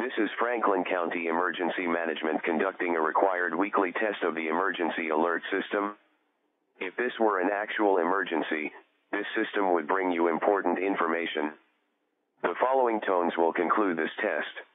This is Franklin County Emergency Management conducting a required weekly test of the emergency alert system. If this were an actual emergency, this system would bring you important information. The following tones will conclude this test.